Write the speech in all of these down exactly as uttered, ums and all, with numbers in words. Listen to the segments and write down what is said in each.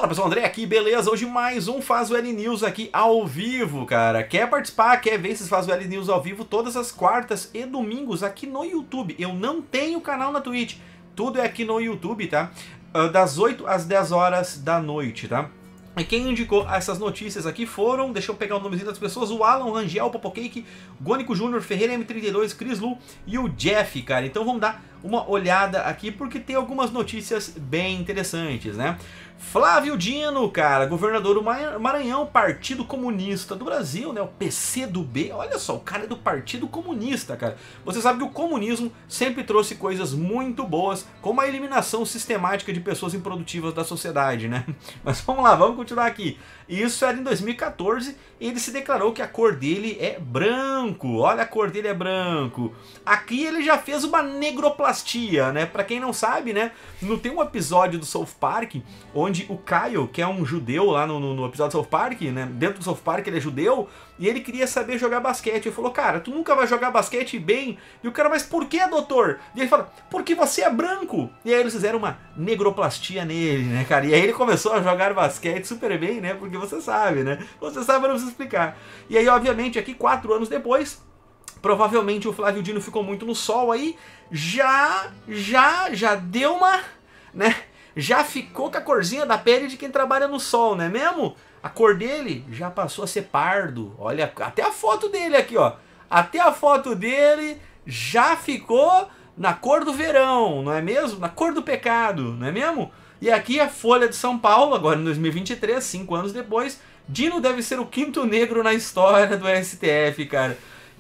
Fala pessoal, André aqui, beleza? Hoje mais um Faz o L News aqui ao vivo, cara. Quer participar, quer ver esses Faz o L News ao vivo todas as quartas e domingos aqui no YouTube. Eu não tenho canal na Twitch, tudo é aqui no YouTube, tá? Das oito às dez horas da noite, tá? E quem indicou essas notícias aqui foram, deixa eu pegar o nomezinho das pessoas, o Alan, Rangel, Popocake, Gônico Júnior, Ferreira M trinta e dois, Cris Lu e o Jeff, cara. Então vamos dar uma olhada aqui porque tem algumas notícias bem interessantes, né? Flávio Dino, cara, governador do Maranhão, Partido Comunista do Brasil, né? O P C do B, olha só, o cara é do Partido Comunista, cara. Você sabe que o comunismo sempre trouxe coisas muito boas, como a eliminação sistemática de pessoas improdutivas da sociedade, né? Mas vamos lá, vamos continuar aqui. Isso era em dois mil e quatorze, e ele se declarou que a cor dele é branco. Olha, a cor dele é branco. Aqui ele já fez uma negroplastia, né? Pra quem não sabe, né? Não tem um episódio do South Park onde o Kyle, que é um judeu lá no, no, no episódio do South Park, né? Dentro do South Park ele é judeu, e ele queria saber jogar basquete. Ele falou, cara, tu nunca vai jogar basquete bem. E o cara, mas por que, doutor? E ele fala, porque você é branco. E aí eles fizeram uma negroplastia nele, né, cara? E aí ele começou a jogar basquete super bem, né? Porque você sabe, né? Você sabe, eu não preciso explicar. E aí, obviamente, aqui quatro anos depois, provavelmente o Flávio Dino ficou muito no sol aí, já, já, já deu uma, né? Já ficou com a corzinha da pele de quem trabalha no sol, não é mesmo? A cor dele já passou a ser pardo. Olha, até a foto dele aqui, ó. Até a foto dele já ficou na cor do verão, não é mesmo? Na cor do pecado, não é mesmo? E aqui a Folha de São Paulo, agora em dois mil e vinte e três, cinco anos depois, Dino deve ser o quinto negro na história do S T F, cara.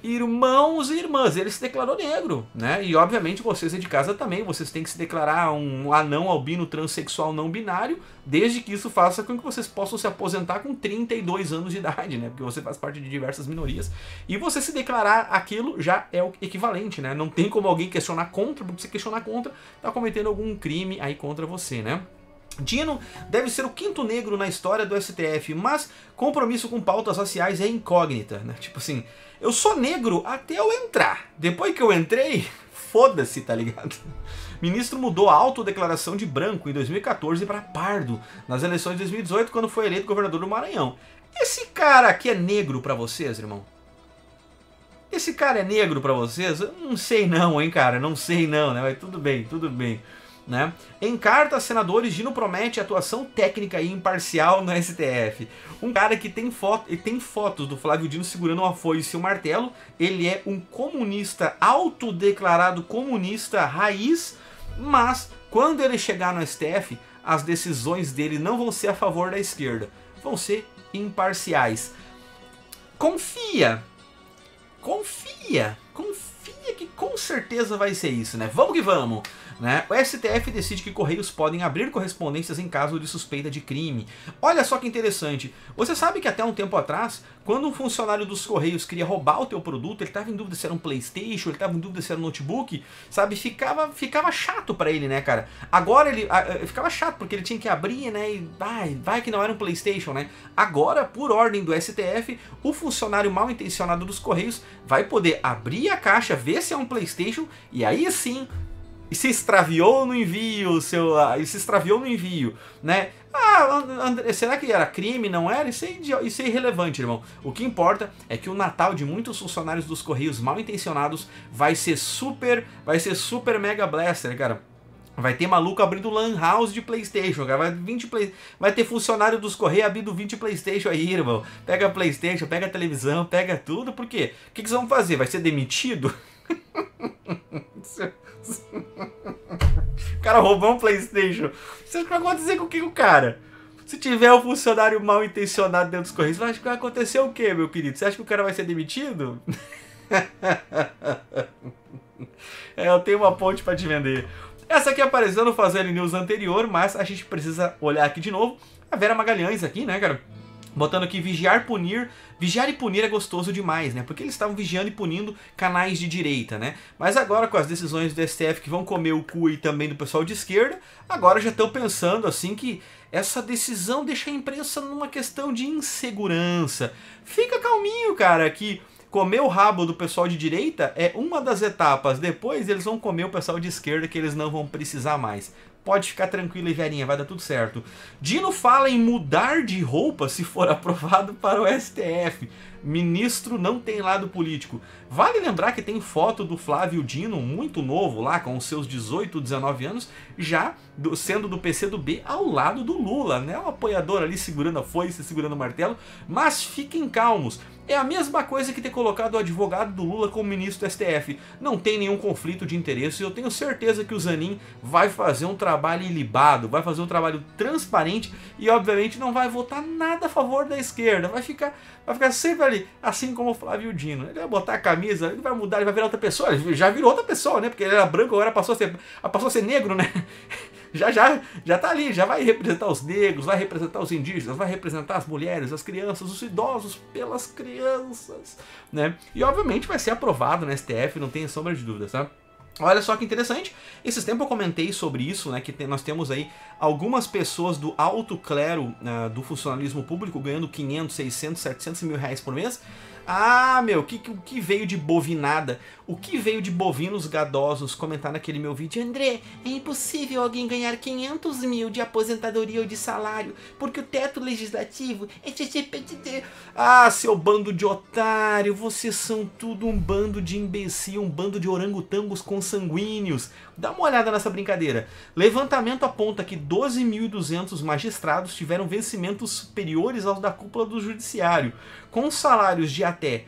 Irmãos e irmãs, ele se declarou negro, né? E obviamente vocês aí de casa também, vocês têm que se declarar um anão albino transexual não binário, desde que isso faça com que vocês possam se aposentar com trinta e dois anos de idade, né? Porque você faz parte de diversas minorias. E você se declarar aquilo já é o equivalente, né? Não tem como alguém questionar contra, porque se questionar contra, tá cometendo algum crime aí contra você, né? Dino deve ser o quinto negro na história do S T F, mas compromisso com pautas raciais é incógnita, né? Tipo assim, eu sou negro até eu entrar. Depois que eu entrei, foda-se, tá ligado? Ministro mudou a autodeclaração de branco em dois mil e quatorze para pardo nas eleições de dois mil e dezoito, quando foi eleito governador do Maranhão. Esse cara aqui é negro pra vocês, irmão? Esse cara é negro pra vocês? Eu não sei não, hein, cara? Não sei não, né? Mas tudo bem, tudo bem. Né? Em carta, senadores, Dino promete atuação técnica e imparcial no S T F. Um cara que tem, foto, e tem fotos do Flávio Dino segurando uma foice e um martelo. Ele é um comunista, autodeclarado comunista raiz, mas quando ele chegar no S T F, as decisões dele não vão ser a favor da esquerda, vão ser imparciais. Confia, confia, confia que com certeza vai ser isso, né? Vamos que vamos! Né? O S T F decide que Correios podem abrir correspondências em caso de suspeita de crime. Olha só que interessante. Você sabe que até um tempo atrás, quando um funcionário dos Correios queria roubar o teu produto, ele estava em dúvida se era um PlayStation, ele estava em dúvida se era um notebook, sabe? Ficava, ficava chato para ele, né, cara? Agora ele a, ficava chato porque ele tinha que abrir, né? E vai, vai que não era um PlayStation, né? Agora, por ordem do S T F, o funcionário mal intencionado dos Correios vai poder abrir a caixa, ver se é um PlayStation e aí sim. E se extraviou no envio, seu, e se extraviou no envio, né? Ah, André, será que era crime? Não era? Isso é, isso é irrelevante, irmão. O que importa é que o Natal de muitos funcionários dos Correios mal intencionados vai ser super, vai ser super mega blaster, cara. Vai ter maluco abrindo lan house de PlayStation, cara. Vai, vinte play... vai ter funcionário dos Correios abrindo vinte PlayStation aí, irmão. Pega PlayStation, pega televisão, pega tudo. Por quê? O que, que vocês vão fazer? Vai ser demitido? O cara roubou um PlayStation. Você acha que vai acontecer com o que o cara? Se tiver um funcionário mal intencionado dentro dos Correios, você acha que vai acontecer o quê, meu querido? Você acha que o cara vai ser demitido? É, eu tenho uma ponte pra te vender. Essa aqui apareceu no Faz o L News anterior, mas a gente precisa olhar aqui de novo. A Vera Magalhães aqui, né, cara? Botando aqui vigiar, punir. Vigiar e punir é gostoso demais, né? Porque eles estavam vigiando e punindo canais de direita, né? Mas agora com as decisões do S T F que vão comer o cu e também do pessoal de esquerda, agora já estão pensando assim que essa decisão deixa a imprensa numa questão de insegurança. Fica calminho, cara, que comer o rabo do pessoal de direita é uma das etapas. Depois eles vão comer o pessoal de esquerda que eles não vão precisar mais. Pode ficar tranquilo, Verinha, vai dar tudo certo. Dino fala em mudar de roupa se for aprovado para o S T F. Ministro não tem lado político. Vale lembrar que tem foto do Flávio Dino, muito novo lá, com os seus dezoito, dezenove anos, já do, sendo do P C do B ao lado do Lula, né? Um apoiador ali segurando a foice, segurando o martelo. Mas fiquem calmos. É a mesma coisa que ter colocado o advogado do Lula como ministro do S T F. Não tem nenhum conflito de interesse. Eu tenho certeza que o Zanin vai fazer um trabalho ilibado, vai fazer um trabalho transparente e, obviamente, não vai votar nada a favor da esquerda. Vai ficar, vai ficar sempre ali, assim como o Flávio Dino. Ele vai botar a camisa, ele vai mudar, ele vai virar outra pessoa. Ele já virou outra pessoa, né? Porque ele era branco, agora passou a ser, passou a ser negro, né? Já, já, já tá ali, já vai representar os negros, vai representar os indígenas, vai representar as mulheres, as crianças, os idosos pelas crianças, né? E obviamente vai ser aprovado na S T F, não tem sombra de dúvidas, tá? Olha só que interessante, esses tempos eu comentei sobre isso, né, que tem, nós temos aí algumas pessoas do alto clero uh, do funcionalismo público ganhando quinhentos, seiscentos, setecentos mil reais por mês. Ah, meu, o que, que veio de bovinada? O que veio de bovinos gadosos comentar naquele meu vídeo? André, é impossível alguém ganhar quinhentos mil de aposentadoria ou de salário, porque o teto legislativo é... Ah, seu bando de otário, vocês são tudo um bando de imbecil, um bando de orangotangos consanguíneos. Dá uma olhada nessa brincadeira. Levantamento aponta que doze mil e duzentos magistrados tiveram vencimentos superiores aos da cúpula do judiciário, com salários de até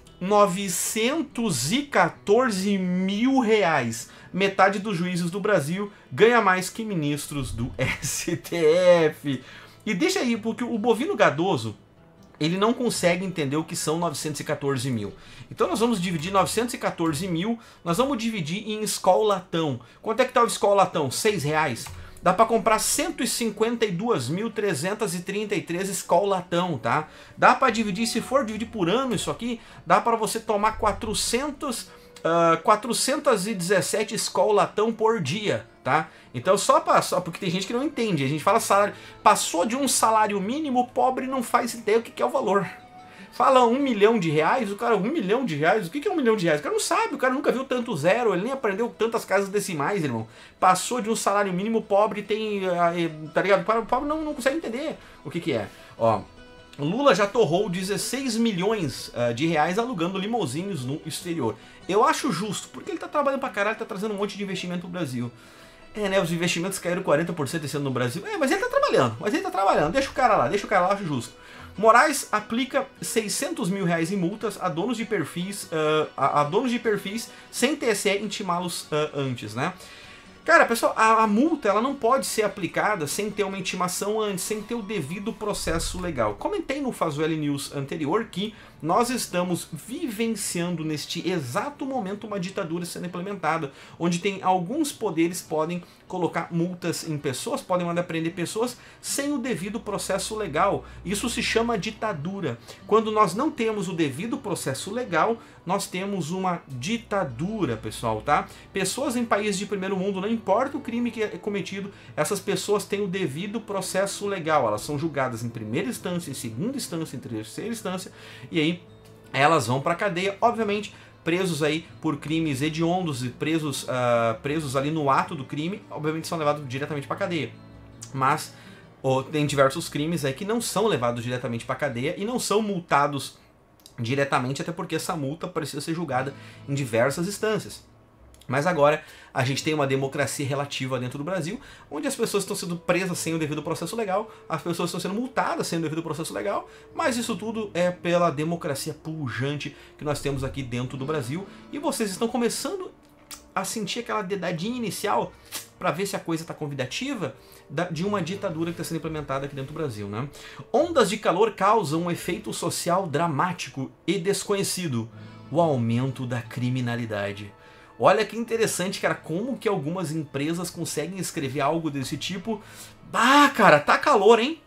novecentos e quatorze mil reais. Metade dos juízes do Brasil ganha mais que ministros do S T F. E deixa aí, porque o bovino gadoso, ele não consegue entender o que são novecentos e quatorze mil. Então nós vamos dividir novecentos e quatorze mil, nós vamos dividir em escolatão. Quanto é que tá o escolatão? seis reais. Dá para comprar cento e cinquenta e dois mil trezentos e trinta e três escolatão, tá? Dá para dividir, se for dividir por ano isso aqui, dá para você tomar quatrocentos, uh, quatrocentos e dezessete escolatão por dia, tá? Então só, pra, só porque tem gente que não entende, a gente fala salário, passou de um salário mínimo, o pobre não faz ideia o que é o valor. Fala um milhão de reais, o cara, um milhão de reais, o que é um milhão de reais? O cara não sabe, o cara nunca viu tanto zero, ele nem aprendeu tantas casas decimais, irmão. Passou de um salário mínimo, pobre tem, tá ligado? O pobre não, não consegue entender o que que é. Ó, Lula já torrou dezesseis milhões uh, de reais alugando limousines no exterior. Eu acho justo, porque ele tá trabalhando pra caralho, tá trazendo um monte de investimento pro Brasil. É, né, os investimentos caíram quarenta por cento esse ano no Brasil. É, mas ele tá trabalhando, mas ele tá trabalhando, deixa o cara lá, deixa o cara lá, acho justo. Moraes aplica seiscentos mil reais em multas a donos de perfis, uh, a, a donos de perfis sem T S E intimá-los uh, antes, né? Cara, pessoal, a, a multa ela não pode ser aplicada sem ter uma intimação antes, sem ter o devido processo legal. Comentei no Fasueli News anterior que nós estamos vivenciando neste exato momento uma ditadura sendo implementada, onde tem alguns poderes podem colocar multas em pessoas, podem mandar prender pessoas sem o devido processo legal. Isso se chama ditadura. Quando nós não temos o devido processo legal, nós temos uma ditadura, pessoal, tá? Pessoas em países de primeiro mundo, não importa o crime que é cometido, essas pessoas têm o devido processo legal. Elas são julgadas em primeira instância, em segunda instância, em terceira instância, e aí elas vão para cadeia, obviamente, presos aí por crimes hediondos e presos, uh, presos ali no ato do crime, obviamente são levados diretamente para cadeia. Mas oh, tem diversos crimes aí que não são levados diretamente para cadeia e não são multados diretamente, até porque essa multa precisa ser julgada em diversas instâncias. Mas agora a gente tem uma democracia relativa dentro do Brasil, onde as pessoas estão sendo presas sem o devido processo legal, as pessoas estão sendo multadas sem o devido processo legal, mas isso tudo é pela democracia pujante que nós temos aqui dentro do Brasil, e vocês estão começando a sentir aquela dedadinha inicial para ver se a coisa está convidativa de uma ditadura que está sendo implementada aqui dentro do Brasil, né? Ondas de calor causam um efeito social dramático e desconhecido: o aumento da criminalidade. Olha que interessante, cara, como que algumas empresas conseguem escrever algo desse tipo. Ah, cara, tá calor, hein?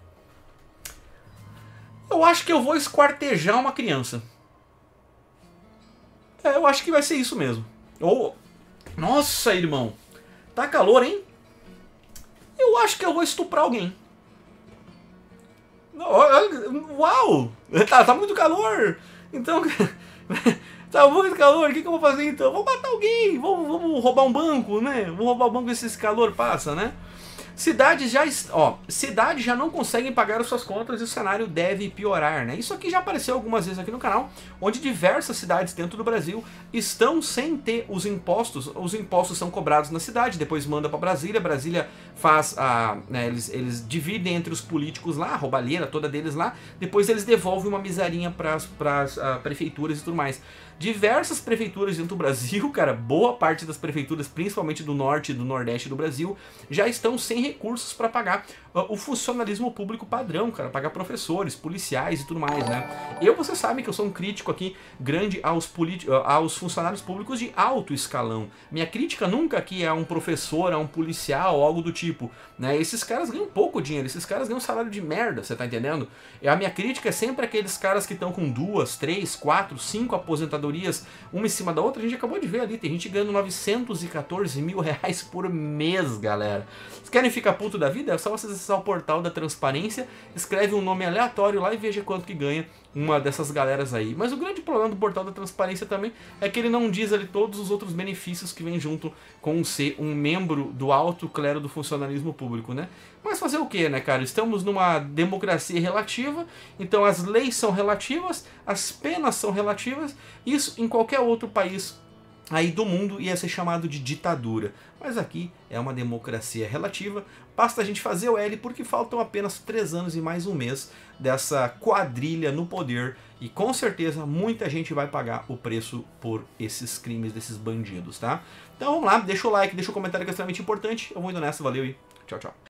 Eu acho que eu vou esquartejar uma criança. É, eu acho que vai ser isso mesmo. Ou, nossa, irmão, tá calor, hein? Eu acho que eu vou estuprar alguém. Uau! Tá, tá muito calor! Então... Tá muito calor, o que, que eu vou fazer então? Vou matar alguém, vou, vou roubar um banco, né? Vou roubar o banco e esse calor passa, né? Cidades já, ó, cidades já não conseguem pagar as suas contas e o cenário deve piorar, né? Isso aqui já apareceu algumas vezes aqui no canal, onde diversas cidades dentro do Brasil estão sem ter os impostos. Os impostos são cobrados na cidade, depois manda para Brasília, Brasília faz a, né, eles, eles dividem entre os políticos lá, a roubalheira toda deles lá, depois eles devolvem uma misarinha para as uh, prefeituras e tudo mais. Diversas prefeituras dentro do Brasil, cara, boa parte das prefeituras, principalmente do norte e do nordeste do Brasil, já estão sem recursos para pagar uh, o funcionalismo público padrão, cara, pagar professores, policiais e tudo mais, né? Eu, você sabe que eu sou um crítico aqui grande aos, uh, aos funcionários públicos de alto escalão. Minha crítica nunca aqui é a um professor, a um policial, algo do tipo, né? Esses caras ganham pouco dinheiro, esses caras ganham salário de merda, você tá entendendo? E a minha crítica é sempre aqueles caras que estão com duas, três, quatro, cinco aposentadorias, uma em cima da outra. A gente acabou de ver ali, tem gente ganhando novecentos e quatorze mil reais por mês, galera. Vocês querem ficar puto da vida? É só vocês acessar o portal da transparência, escreve um nome aleatório lá e veja quanto que ganha uma dessas galeras aí. Mas o grande problema do portal da transparência também é que ele não diz ali todos os outros benefícios que vêm junto com ser um membro do alto clero do funcionalismo público, né? Mas fazer o que, né, cara? Estamos numa democracia relativa, então as leis são relativas, as penas são relativas, isso em qualquer outro país aí do mundo ia ser chamado de ditadura. Mas aqui é uma democracia relativa, basta a gente fazer o L porque faltam apenas três anos e mais um mês dessa quadrilha no poder e com certeza muita gente vai pagar o preço por esses crimes desses bandidos, tá? Então vamos lá, deixa o like, deixa o comentário que é extremamente importante, eu vou indo nessa, valeu e tchau, tchau.